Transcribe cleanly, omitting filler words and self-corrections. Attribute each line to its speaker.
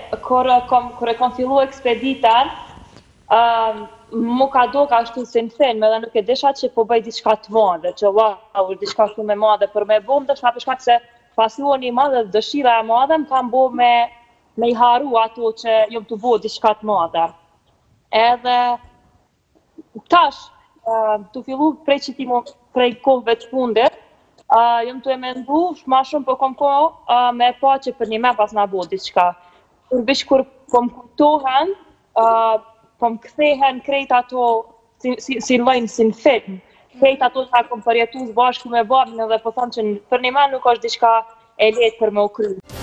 Speaker 1: kur e kom fillu ekspeditan, mu ka do ka ashtu si në film, edhe nuk e disha që po bëj diçka të madhe, që wow, diçka shumë e madhe për me bo, ndështëta për shkak se pasioni i madhe dhe dëshira e madhe më kam bo me i haru ato që jom të bo diçka të madhe. Edhe tash, të fillu prej kohëve të fundit, jom të e mendu ma shumë po kom kohë me pa që për një me pas na bo diçka. Kur kom kuptohen, po më kthehen krejt ato si lojnë si në film. Krejt ato që kom përjetu së bashku me babin edhe po thonë që për një me nuk është diçka e letë për me u kry.